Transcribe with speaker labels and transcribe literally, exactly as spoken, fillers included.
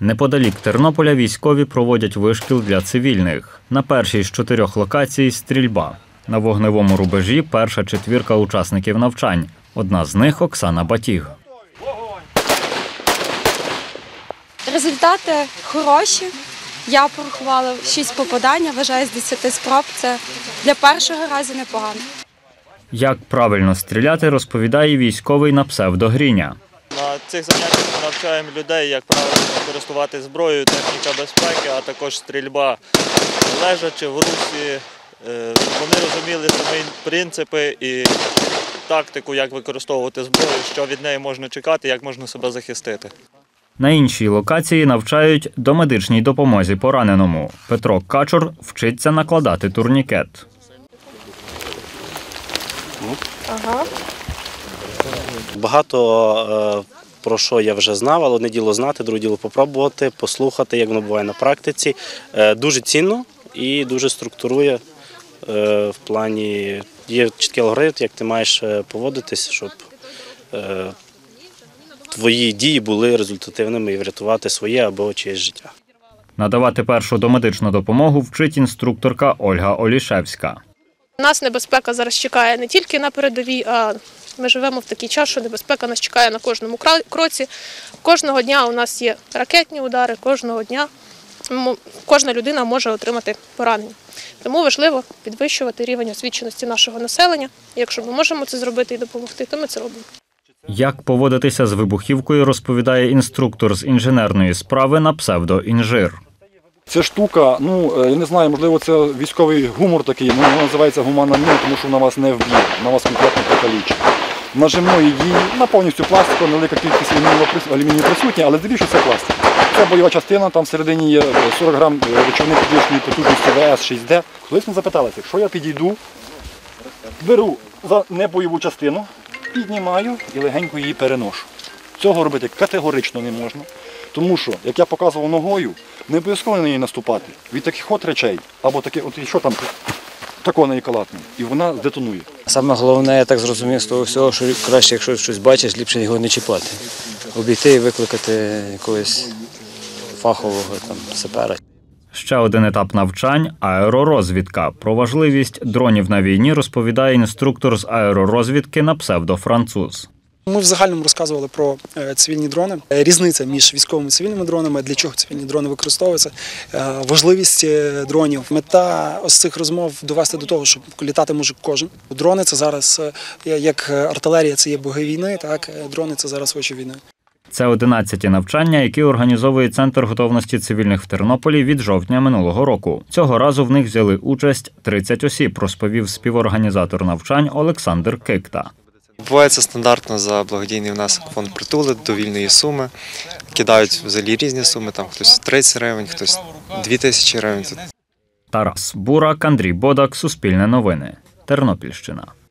Speaker 1: Неподалік Тернополя військові проводять вишкіл для цивільних. На першій з чотирьох локацій – стрільба. На вогневому рубежі – перша четвірка учасників навчань. Одна з них – Оксана Батіг.
Speaker 2: Результати хороші. Я порахувала шість попадань, вважаю, з десяти спроб. Це для першого разу непогано.
Speaker 1: Як правильно стріляти, розповідає військовий на псевдо Гріня.
Speaker 3: На цих заняттях ми навчаємо людей, як правильно користувати зброєю, техніка безпеки, а також стрільба лежачи в русі. Вони розуміли самі принципи і тактику, як використовувати зброю, що від неї можна чекати, як можна себе захистити.
Speaker 1: На іншій локації навчають домедичній допомозі пораненому. Петро Качур вчиться накладати турнікет.
Speaker 4: Ага. Багато е, про що я вже знав, але одне діло знати, друге діло попробувати, послухати, як воно буває на практиці. Е, дуже цінно і дуже структурує е, в плані, є чіткий алгоритм, як ти маєш поводитись, щоб е, твої дії були результативними і врятувати своє або чиєсь життя.
Speaker 1: Надавати першу домедичну допомогу вчить інструкторка Ольга Олішевська.
Speaker 5: Нас небезпека зараз чекає не тільки на передовій, а ми живемо в такий час, що небезпека нас чекає на кожному кроці. Кожного дня у нас є ракетні удари, кожного дня кожна людина може отримати поранення. Тому важливо підвищувати рівень освіченості нашого населення. Якщо ми можемо це зробити і допомогти, то ми це робимо.
Speaker 1: Як поводитися з вибухівкою, розповідає інструктор з інженерної справи на псевдо Інжир.
Speaker 6: Ця штука, ну, я не знаю, можливо, це військовий гумор такий, ну, вона називається гуманна міна, тому що вона вас не вб'є, вона вас конкретно покалічить. Нажимної дії, вона повністю пластикова, невелика кількість алюмінію присутня, але здебільшого це пластик. Це бойова частина, там всередині є сорок грам речовини підвищеної потужності В С шість Д. Колись ми запиталися, якщо я підійду, беру за небойову частину, піднімаю і легенько її переношу. Цього робити категорично не можна, тому що, як я показував ногою, не обов'язково на неї наступати. Від таких от речей, або таке, от що там, такого неї калатне, і вона здетонує.
Speaker 7: Саме головне, я так зрозумів з того всього, що краще, якщо щось бачиш, ліпше його не чіпати. Обійти і викликати якогось фахового там, сапера.
Speaker 1: Ще один етап навчань – аеророзвідка. Про важливість дронів на війні розповідає інструктор з аеророзвідки на псевдо Француз.
Speaker 8: Ми в загальному розказували про цивільні дрони. Різниця між військовими і цивільними дронами, для чого цивільні дрони використовуються, важливість дронів. Мета ось цих розмов довести до того, що літати може кожен. Дрони – це зараз, як артилерія – це є боги війни, так, дрони – це зараз очі війни.
Speaker 1: Це одинадцяті навчання, які організовує Центр готовності цивільних в Тернополі від жовтня минулого року. Цього разу в них взяли участь тридцять осіб, розповів співорганізатор навчань Олександр Кикта.
Speaker 9: Відбувається стандартно за благодійний внесок фонд «Притули» до вільної суми. Кидають взагалі різні суми, там хтось тридцять гривень, хтось дві тисячі гривень.
Speaker 1: Тарас Бурак, Андрій Бодак, Суспільне новини, Тернопільщина.